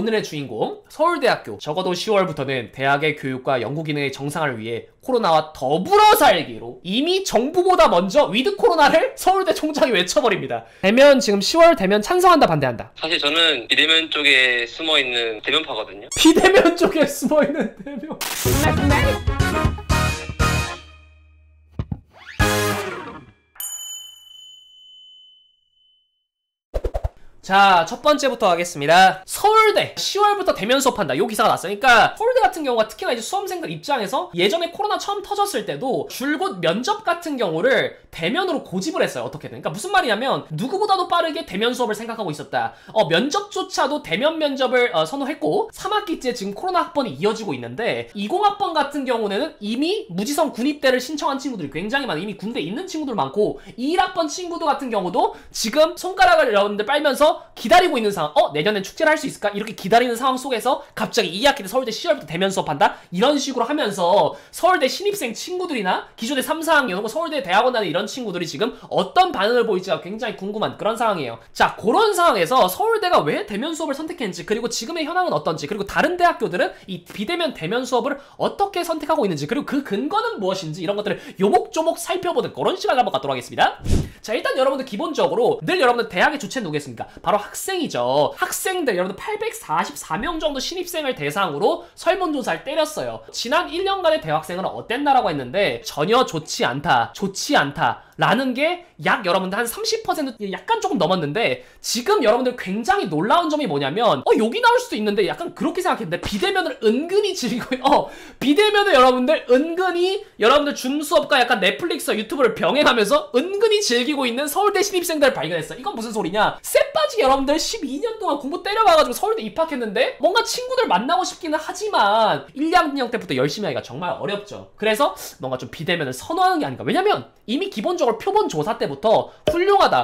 오늘의 주인공 서울대학교. 적어도 10월부터는 대학의 교육과 연구 기능의 정상화를 위해 코로나와 더불어 살기로 이미 정부보다 먼저 위드 코로나를 서울대 총장이 외쳐버립니다. 대면 지금 10월 대면 찬성한다 반대한다? 사실 저는 비대면 쪽에 숨어있는 대면파거든요. 비대면 쪽에 숨어있는 대면. 자, 첫 번째부터 하겠습니다. 서울대 10월부터 대면 수업한다. 요 기사가 났어요. 그러니까 서울대 같은 경우가 특히나 이제 수험생들 입장에서 예전에 코로나 처음 터졌을 때도 줄곧 면접 같은 경우를 대면으로 고집을 했어요. 어떻게든. 그러니까 무슨 말이냐면 누구보다도 빠르게 대면 수업을 생각하고 있었다. 면접조차도 대면 면접을 선호했고 3학기째 지금 코로나 학번이 이어지고 있는데 20학번 같은 경우는 이미 무지성 군입대를 신청한 친구들이 굉장히 많아요. 이미 군대에 있는 친구들 많고 21학번 친구들 같은 경우도 지금 손가락을 여러분들 빨면서 기다리고 있는 상황. 내년엔 축제를 할 수 있을까? 이렇게 기다리는 상황 속에서 갑자기 2학기 때 서울대 10월부터 대면 수업한다? 이런 식으로 하면서 서울대 신입생 친구들이나 기존의 3, 4학년 혹은 서울대 대학원 다니는 이런 친구들이 지금 어떤 반응을 보일지가 굉장히 궁금한 그런 상황이에요. 자, 그런 상황에서 서울대가 왜 대면 수업을 선택했는지, 그리고 지금의 현황은 어떤지, 그리고 다른 대학교들은 이 비대면 대면 수업을 어떻게 선택하고 있는지, 그리고 그 근거는 무엇인지, 이런 것들을 요목조목 살펴보는 그런 시간을 한번 갖도록 하겠습니다. 자, 일단 여러분들 기본적으로 늘 여러분들 대학의 주체는 누구겠습니까? 바로 학생이죠. 학생들 여러분들 844명 정도 신입생을 대상으로 설문조사를 때렸어요. 지난 1년간의 대학생은 어땠나라고 했는데 전혀 좋지 않다, 좋지 않다 라는 게 약 여러분들 한 30% 약간 조금 넘었는데, 지금 여러분들 굉장히 놀라운 점이 뭐냐면 여기 나올 수도 있는데 약간 그렇게 생각했는데 비대면을 은근히 즐기고 비대면을 여러분들 은근히 여러분들 줌 수업과 약간 넷플릭스와 유튜브를 병행하면서 은근히 즐기고 있는 서울대 신입생들을 발견했어. 이건 무슨 소리냐? 쎄빠지 여러분들 12년 동안 공부 때려봐가지고 서울대 입학했는데 뭔가 친구들 만나고 싶기는 하지만 1, 2학년 때부터 열심히 하기가 정말 어렵죠. 그래서 뭔가 좀 비대면을 선호하는 게 아닌가. 왜냐면 이미 기본적으로 표본 조사 때부터 훌륭하다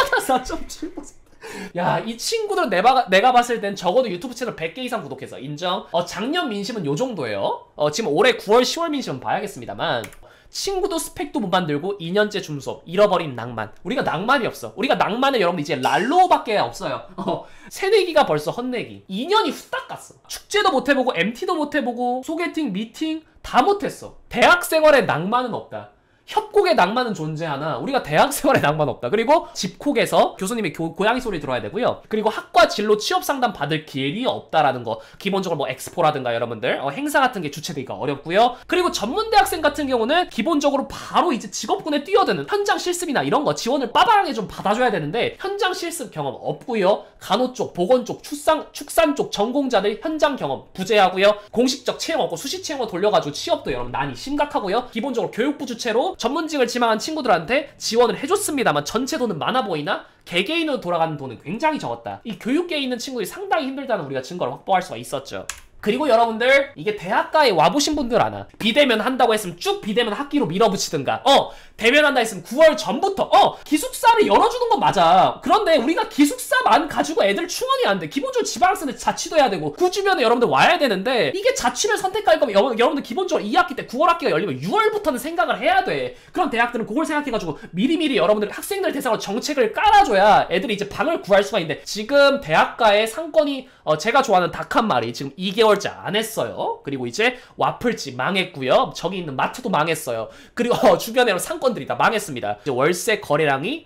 4.7%. 야, 이 친구들 내가 봤을 땐 적어도 유튜브 채널 100개 이상 구독해서 인정. 작년 민심은 요 정도예요. 지금 올해 9월 10월 민심은 봐야겠습니다만 친구도 스펙도 못 만들고 2년째 줌수업, 잃어버린 낭만. 우리가 낭만이 없어. 우리가 낭만은 여러분 이제 랄로밖에 없어요. 새내기가 벌써 헛내기. 2년이 후딱 갔어. 축제도 못 해보고 MT도 못 해보고 소개팅, 미팅 다 못했어. 대학 생활에 낭만은 없다. 협곡의 낭만은 존재하나 우리가 대학생활의 낭만 없다. 그리고 집콕에서 교수님이 고양이 소리 들어야 되고요. 그리고 학과 진로 취업 상담 받을 길이 없다라는 거. 기본적으로 뭐 엑스포라든가 여러분들 행사 같은 게 주최되기가 어렵고요. 그리고 전문대학생 같은 경우는 기본적으로 바로 이제 직업군에 뛰어드는 현장 실습이나 이런 거 지원을 빠방하게 좀 받아줘야 되는데 현장 실습 경험 없고요. 간호 쪽, 보건 쪽, 축산 쪽 전공자들 현장 경험 부재하고요. 공식적 채용 없고 수시 채용으로 돌려가지고 취업도 여러분 난이 심각하고요. 기본적으로 교육부 주체로 전문직을 지망한 친구들한테 지원을 해줬습니다만 전체 돈은 많아 보이나 개개인으로 돌아가는 돈은 굉장히 적었다. 이 교육계에 있는 친구들이 상당히 힘들다는 우리가 증거를 확보할 수가 있었죠. 그리고 여러분들 이게 대학가에 와보신 분들 아나 비대면 한다고 했으면 쭉 비대면 학기로 밀어붙이든가 대면 한다 했으면 9월 전부터 기숙사를 열어주는 건 맞아. 그런데 우리가 기숙사만 가지고 애들 충원이 안 돼. 기본적으로 지방학생들 자취도 해야 되고 그 주변에 여러분들 와야 되는데 이게 자취를 선택할 거면 여러분들 기본적으로 2학기 때 9월 학기가 열리면 6월부터는 생각을 해야 돼. 그럼 대학들은 그걸 생각해가지고 미리미리 여러분들 학생들 대상으로 정책을 깔아줘야 애들이 이제 방을 구할 수가 있는데 지금 대학가의 상권이 제가 좋아하는 닭 한 마리 지금 2개월째 안 했어요. 그리고 이제 와플집 망했고요. 저기 있는 마트도 망했어요. 그리고 주변에 상권들이 다 망했습니다. 이제 월세 거래량이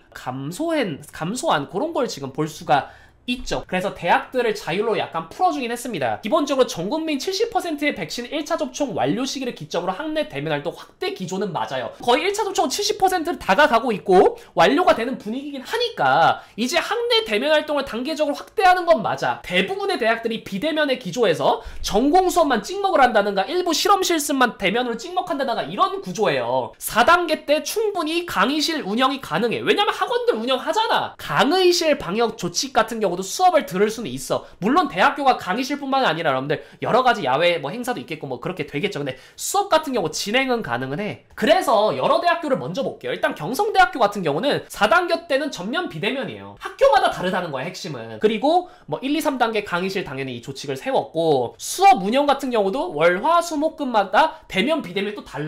감소한 그런 걸 지금 볼 수가 있죠. 그래서 대학들을 자율로 약간 풀어주긴 했습니다. 기본적으로 전국민 70%의 백신 1차 접종 완료 시기를 기점으로 학내 대면 활동 확대 기조는 맞아요. 거의 1차 접종 70%를 다가가고 있고 완료가 되는 분위기긴 하니까 이제 학내 대면 활동을 단계적으로 확대하는 건 맞아. 대부분의 대학들이 비대면의 기조에서 전공 수업만 찍먹을 한다든가 일부 실험 실습만 대면으로 찍먹한다든가 이런 구조예요. 4단계 때 충분히 강의실 운영이 가능해. 왜냐면 학원들 운영하잖아. 강의실 방역 조치 같은 경우 수업을 들을 수는 있어. 물론 대학교가 강의실뿐만 아니라 여러분들 여러가지 야외 뭐 행사도 있겠고 뭐 그렇게 되겠죠. 근데 수업 같은 경우 진행은 가능은 해. 그래서 여러 대학교를 먼저 볼게요. 일단 경성대학교 같은 경우는 4단계 때는 전면 비대면이에요. 학교마다 다르다는 거야 핵심은. 그리고 뭐 1, 2, 3단계 강의실 당연히 이 조칙을 세웠고 수업 운영 같은 경우도 월, 화, 수, 목, 금마다 대면 비대면이 또 달라.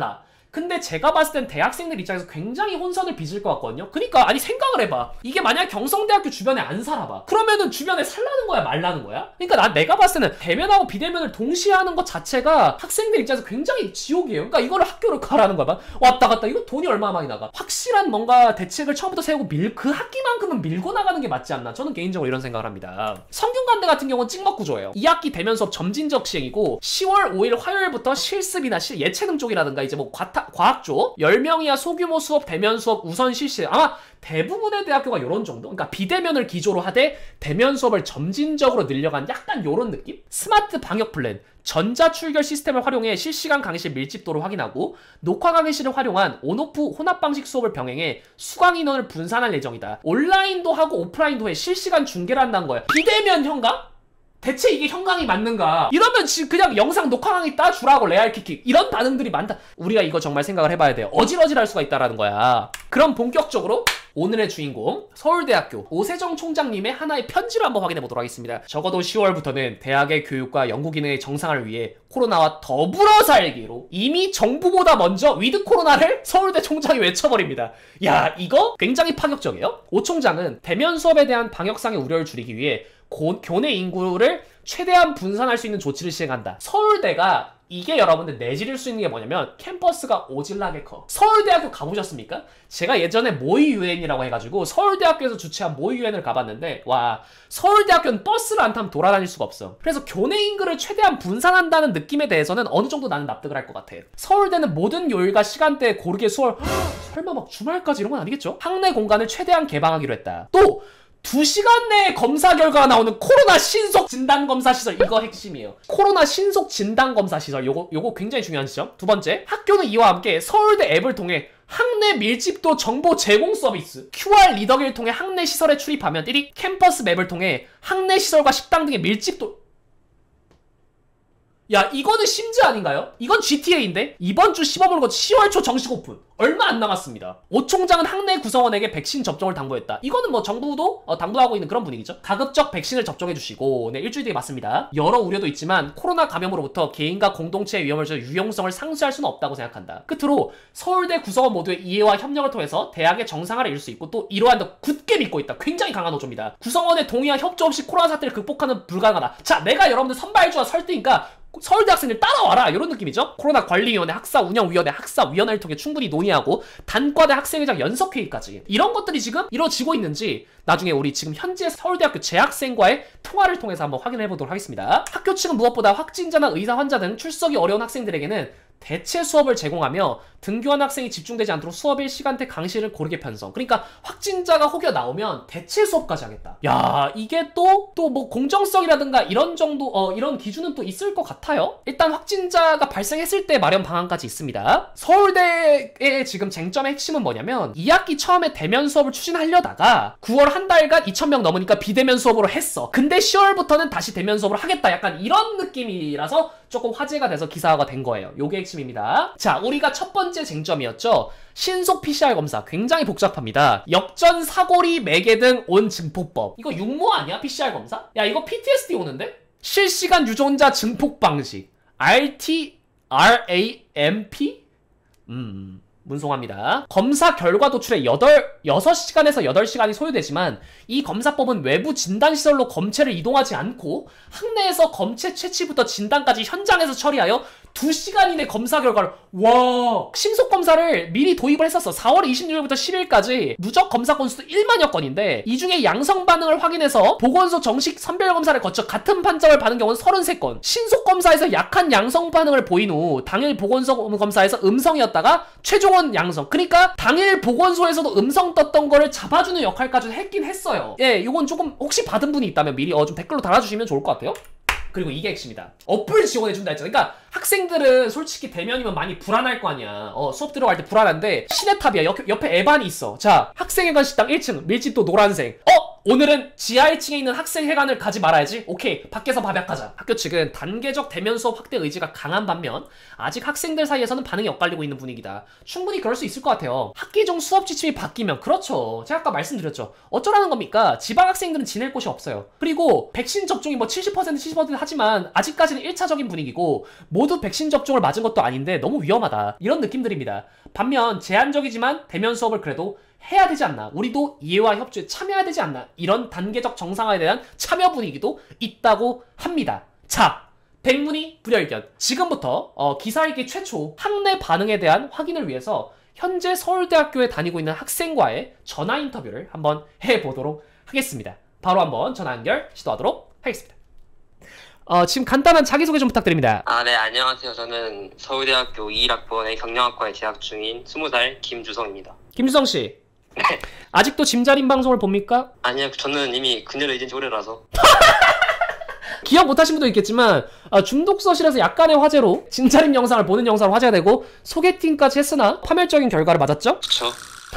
근데 제가 봤을 땐 대학생들 입장에서 굉장히 혼선을 빚을 것 같거든요. 그러니까 아니 생각을 해봐. 이게 만약 경성대학교 주변에 안 살아봐. 그러면은 주변에 살라는 거야 말라는 거야? 그러니까 내가 봤을 때는 대면하고 비대면을 동시에 하는 것 자체가 학생들 입장에서 굉장히 지옥이에요. 그러니까 이거를 학교를 가라는 거야. 왔다 갔다 이거 돈이 얼마 많이 나가. 확실한 뭔가 대책을 처음부터 세우고 그 학기만큼은 밀고 나가는 게 맞지 않나. 저는 개인적으로 이런 생각을 합니다. 성균관대 같은 경우는 찍먹 구조예요. 2학기 대면 수업 점진적 시행이고 10월 5일 화요일부터 실습이나 예체능 쪽이라든가 이제 뭐 과학 쪽 10명 이하 소규모 수업 대면 수업 우선 실시. 아마 대부분의 대학교가 이런 정도? 그러니까 비대면을 기조로 하되 대면 수업을 점진적으로 늘려간 약간 이런 느낌? 스마트 방역 플랜, 전자출결 시스템을 활용해 실시간 강의실 밀집도를 확인하고 녹화 강의실을 활용한 온오프 혼합 방식 수업을 병행해 수강 인원을 분산할 예정이다. 온라인도 하고 오프라인도 해 실시간 중계를 한다는 거야. 비대면 현강? 대체 이게 현강이 맞는가? 이러면 지금 그냥 영상 녹화 강의 따주라고 레알키키 이런 반응들이 많다. 우리가 이거 정말 생각을 해봐야 돼요. 어질어질할 수가 있다라는 거야. 그럼 본격적으로 오늘의 주인공 서울대학교 오세정 총장님의 하나의 편지를 한번 확인해 보도록 하겠습니다. 적어도 10월부터는 대학의 교육과 연구 기능의 정상화를 위해 코로나와 더불어 살기로 이미 정부보다 먼저 위드 코로나를 서울대 총장이 외쳐버립니다. 야, 이거 굉장히 파격적이에요. 오 총장은 대면 수업에 대한 방역상의 우려를 줄이기 위해 교내 인구를 최대한 분산할 수 있는 조치를 시행한다. 서울대가 이게 여러분들 내지를 수 있는 게 뭐냐면 캠퍼스가 오질나게 커. 서울대학교 가보셨습니까? 제가 예전에 모의 유엔이라고 해가지고 서울대학교에서 주최한 모의 유엔을 가봤는데 와, 서울대학교는 버스를 안 타면 돌아다닐 수가 없어. 그래서 교내 인구를 최대한 분산한다는 느낌에 대해서는 어느 정도 나는 납득을 할 것 같아. 서울대는 모든 요일과 시간대에 고르게 설마 막 주말까지 이런 건 아니겠죠? 학내 공간을 최대한 개방하기로 했다. 또 2시간 내에 검사 결과가 나오는 코로나 신속 진단검사 시설, 이거 핵심이에요. 코로나 신속 진단검사 시설, 요거 굉장히 중요한 지점. 두 번째, 학교는 이와 함께 서울대 앱을 통해 학내 밀집도 정보 제공 서비스 QR 리더기를 통해 학내 시설에 출입하면 1위 캠퍼스 맵을 통해 학내 시설과 식당 등의 밀집도. 야, 이거는 심즈 아닌가요? 이건 GTA인데? 이번 주 시범으로 10월 초 정식 오픈. 얼마 안 남았습니다. 오 총장은 학내 구성원에게 백신 접종을 당부했다. 이거는 뭐 정부도 당부하고 있는 그런 분위기죠. 가급적 백신을 접종해주시고, 네, 일주일 뒤에 맞습니다. 여러 우려도 있지만 코로나 감염으로부터 개인과 공동체의 위험을 줘 유용성을 상쇄할 수는 없다고 생각한다. 끝으로 서울대 구성원 모두의 이해와 협력을 통해서 대학의 정상화를 이룰 수 있고 또 이러한 데 굳게 믿고 있다. 굉장히 강한 호조입니다. 구성원의 동의와 협조 없이 코로나 사태를 극복하는 불가능하다. 자, 내가 여러분들 선발주와 설 테니까 서울대 학생들 따라와라, 이런 느낌이죠. 코로나 관리위원회, 학사운영위원회, 학사위원회를 통해 충분히 논의하고 단과대 학생회장 연석회의까지 이런 것들이 지금 이루어지고 있는지 나중에 우리 지금 현재 서울대학교 재학생과의 통화를 통해서 한번 확인해 보도록 하겠습니다. 학교 측은 무엇보다 확진자나 의사, 환자 등 출석이 어려운 학생들에게는 대체 수업을 제공하며 등교한 학생이 집중되지 않도록 수업일 시간대 강의실을 고르게 편성. 그러니까 확진자가 혹여 나오면 대체 수업까지 하겠다. 야, 이게 또 뭐 공정성이라든가 이런 정도 이런 기준은 또 있을 것 같아요. 일단 확진자가 발생했을 때 마련 방안까지 있습니다. 서울대의 지금 쟁점의 핵심은 뭐냐면 2학기 처음에 대면 수업을 추진하려다가 9월 한 달간 2,000명 넘으니까 비대면 수업으로 했어. 근데 10월부터는 다시 대면 수업을 하겠다. 약간 이런 느낌이라서 조금 화제가 돼서 기사화가 된 거예요. 요게 핵심입니다. 자, 우리가 첫 번째 쟁점이었죠. 신속 PCR 검사 굉장히 복잡합니다. 역전, 사고리, 매개 등 온 증폭법. 이거 육모 아니야? PCR 검사? 야, 이거 PTSD 오는데? 실시간 유전자 증폭 방식 RT-RAMP? 문송합니다. 검사 결과 도출에 6시간에서 8시간이 소요되지만 이 검사법은 외부 진단시설로 검체를 이동하지 않고 학내에서 검체 채취부터 진단까지 현장에서 처리하여 2시간 이내 검사 결과를 신속검사를 미리 도입을 했었어. 4월 26일부터 10일까지 누적 검사 건수도 1만여 건인데 이 중에 양성 반응을 확인해서 보건소 정식 선별검사를 거쳐 같은 판정을 받은 경우는 33건. 신속검사에서 약한 양성 반응을 보인 후 당일 보건소 검사에서 음성이었다가 최종원 양성. 그러니까 당일 보건소에서도 음성 떴던 거를 잡아주는 역할까지 했긴 했어요. 예, 이건 조금 혹시 받은 분이 있다면 미리 좀 댓글로 달아주시면 좋을 것 같아요. 그리고 이게 핵심이다. 어플 지원해준다 했잖아. 그러니까 학생들은 솔직히 대면이면 많이 불안할 거 아니야. 수업 들어갈 때 불안한데 시내탑이야. 옆에 에반이 있어. 자, 학생회관 식당 1층 밀집도 노란색. 오늘은 지하 1층에 있는 학생회관을 가지 말아야지. 오케이, 밖에서 밥약하자. 학교 측은 단계적 대면 수업 확대 의지가 강한 반면 아직 학생들 사이에서는 반응이 엇갈리고 있는 분위기다. 충분히 그럴 수 있을 것 같아요. 학기 중 수업 지침이 바뀌면, 그렇죠, 제가 아까 말씀드렸죠, 어쩌라는 겁니까? 지방 학생들은 지낼 곳이 없어요. 그리고 백신 접종이 뭐 70% 70% 하지만 아직까지는 1차적인 분위기고 모두 백신 접종을 맞은 것도 아닌데 너무 위험하다, 이런 느낌들입니다. 반면 제한적이지만 대면 수업을 그래도 해야 되지 않나, 우리도 이해와 협조에 참여해야 되지 않나, 이런 단계적 정상화에 대한 참여 분위기도 있다고 합니다. 자, 백문이 불여일견. 지금부터 기사 읽기 최초 학내 반응에 대한 확인을 위해서 현재 서울대학교에 다니고 있는 학생과의 전화 인터뷰를 한번 해보도록 하겠습니다. 바로 한번 전화 연결 시도하도록 하겠습니다. 지금 간단한 자기소개 좀 부탁드립니다. 네, 안녕하세요. 저는 서울대학교 21학번의 경영학과에 재학 중인 20살 김주성입니다. 김주성씨, 아직도 짐자린 방송을 봅니까? 아니요, 저는 이미 그녀를 잊은 지 오래라서. 기억 못하신 분도 있겠지만 중독서실에서 약간의 화제로 짐자린 영상을 보는 영상으로 화제가 되고 소개팅까지 했으나 파멸적인 결과를 맞았죠? 그쵸.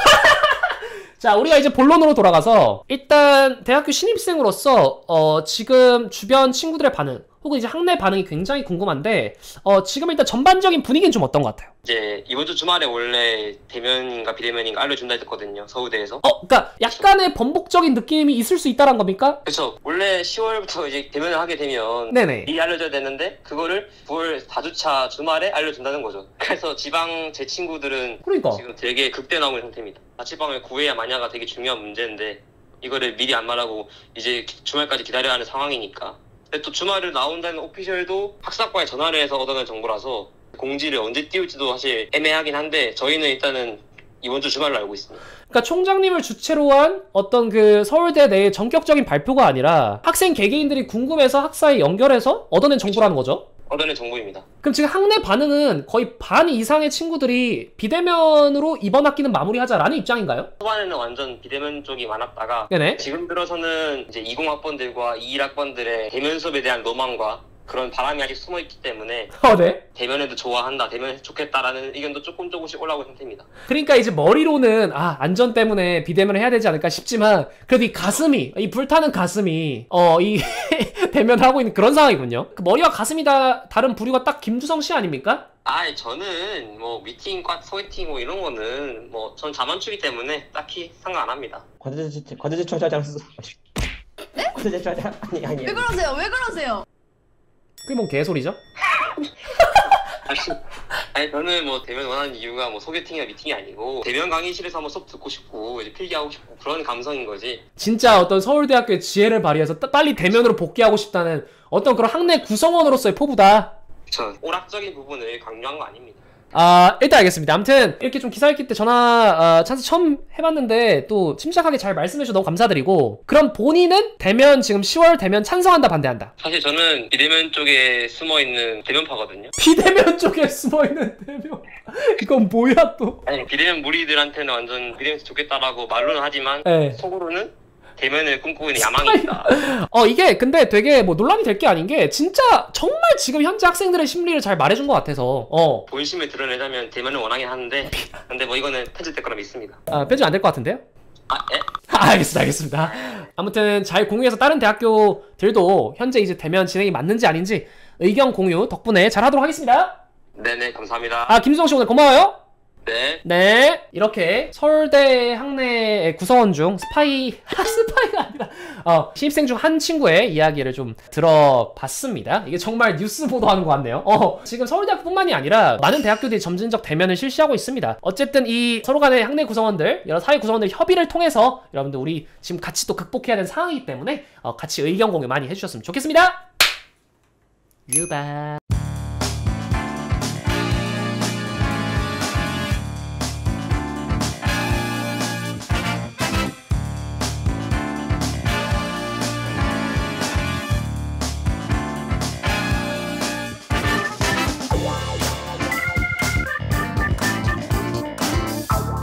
자, 우리가 이제 본론으로 돌아가서 일단 대학교 신입생으로서 지금 주변 친구들의 반응 혹은 이제 학내 반응이 굉장히 궁금한데 지금 일단 전반적인 분위기는 좀 어떤 것 같아요? 이제 이번 주 주말에 원래 대면인가 비대면인가 알려준다 했거든요, 서울대에서. 그러니까 약간의 번복적인 느낌이 있을 수 있다는 겁니까? 그쵸. 원래 10월부터 이제 대면을 하게 되면 네네. 미리 알려줘야 되는데 그거를 9월 4주차 주말에 알려준다는 거죠. 그래서 지방 제 친구들은 그러니까 지금 되게 극대나온 상태입니다. 자취방을 구해야 마냐가 되게 중요한 문제인데 이거를 미리 안 말하고 이제 주말까지 기다려야 하는 상황이니까. 근데 또 주말을 나온다는 오피셜도 학사과에 전화를 해서 얻어낸 정보라서 공지를 언제 띄울지도 사실 애매하긴 한데 저희는 일단은 이번 주 주말로 알고 있습니다. 그러니까 총장님을 주체로 한 어떤 그 서울대 내의 전격적인 발표가 아니라 학생 개개인들이 궁금해서 학사에 연결해서 얻어낸 정보라는 거죠? 얻어낸 정보입니다. 그럼 지금 학내 반응은 거의 반 이상의 친구들이 비대면으로 이번 학기는 마무리하자라는 입장인가요? 초반에는 완전 비대면 쪽이 많았다가 네네. 지금 들어서는 이제 20학번들과 21학번들의 대면 수업에 대한 로망과 그런 바람이 아직 숨어있기 때문에 네. 대면에도 좋아한다, 대면에서 좋겠다라는 의견도 조금씩 올라오고 있는 상태입니다. 그러니까 이제 머리로는 안전 때문에 비대면을 해야 되지 않을까 싶지만 그래도 이 가슴이, 이 불타는 가슴이 이 대면을 하고 있는 그런 상황이군요. 그 머리와 가슴이 다른 부류가 딱 김주성 씨 아닙니까? 저는 뭐 미팅과 소개팅 뭐 이런 거는 뭐 전 자만추기 때문에 딱히 상관 안 합니다. 과대제 처자장 네? 과대제 처자 아니 왜 그러세요? 왜 그러세요? 그게 뭔 개소리죠? 저는 뭐 대면 원하는 이유가 뭐 소개팅이나 미팅이 아니고 대면 강의실에서 한번 수업 듣고 싶고 이제 필기하고 싶고 그런 감성인 거지. 진짜 어떤 서울대학교의 지혜를 발휘해서 빨리 대면으로 복귀하고 싶다는 어떤 그런 학내 구성원으로서의 포부다. 저 오락적인 부분을 강요한 거 아닙니다. 일단 알겠습니다. 아무튼 이렇게 좀 기사 읽기 때 전화 찬스 처음 해봤는데 또 침착하게 잘 말씀해주셔서 너무 감사드리고, 그럼 본인은 대면 지금 10월 대면 찬성한다 반대한다? 사실 저는 비대면 쪽에 숨어있는 대면파거든요. 비대면 쪽에 숨어있는 대면 이건 뭐야 또? 아니 비대면 무리들한테는 완전 비대면에서 좋겠다라고 말로는 하지만 네. 속으로는 대면을 꿈꾸고 있는 야망이 있다. 이게 근데 되게 뭐 논란이 될 게 아닌 게 진짜 정말 지금 현재 학생들의 심리를 잘 말해준 것 같아서 본심을 드러내자면 대면을 원하긴 하는데 근데 뭐 이거는 편집될 거라 믿습니다. 편집 안 될 것 같은데요? 예? 알겠습니다. 아무튼 잘 공유해서 다른 대학교들도 현재 이제 대면 진행이 맞는지 아닌지 의견 공유 덕분에 잘 하도록 하겠습니다. 네네, 감사합니다. 김수정 씨 오늘 고마워요. 네. 이렇게 서울대 학내의 구성원 중 스파이가 아니라 신입생 중 한 친구의 이야기를 좀 들어봤습니다. 이게 정말 뉴스 보도하는 것 같네요. 지금 서울대학뿐만이 아니라 많은 대학교들이 점진적 대면을 실시하고 있습니다. 어쨌든 이 서로 간의 학내 구성원들, 여러 사회 구성원들 협의를 통해서 여러분들 우리 지금 같이 또 극복해야 되는 상황이기 때문에 같이 의견 공유 많이 해주셨으면 좋겠습니다. 유바.